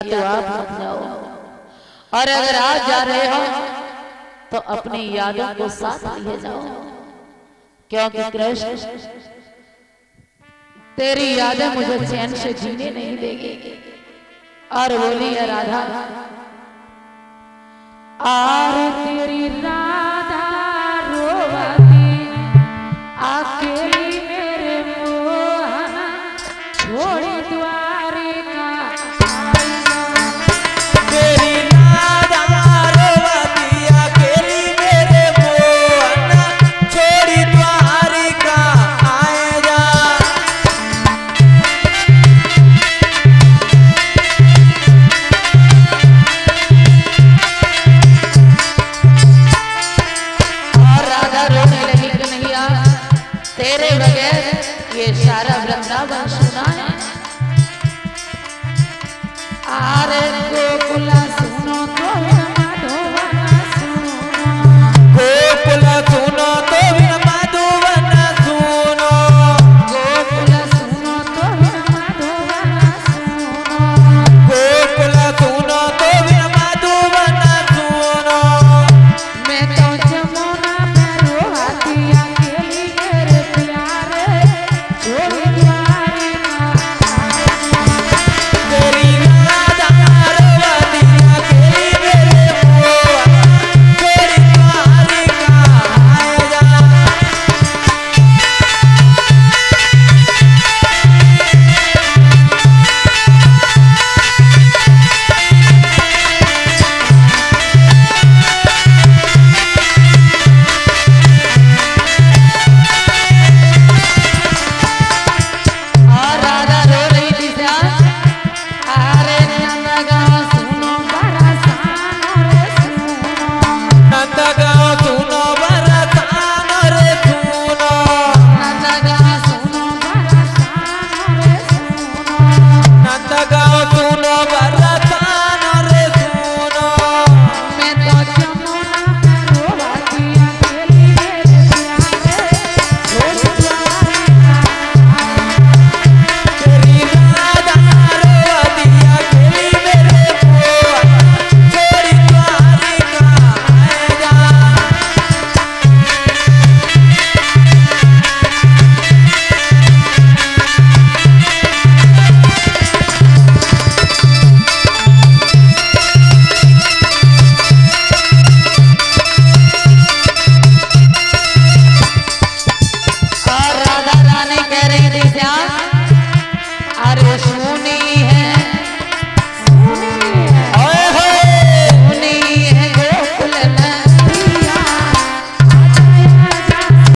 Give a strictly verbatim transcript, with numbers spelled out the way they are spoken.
तो आप मत जाओ, और अगर आज जा रहे हो तो अपनी यादों को साथ लिए जाओ, क्योंकि कृष्ण तेरी यादें मुझे चैन से जीने नहीं देगी। और बोली है राधा आरती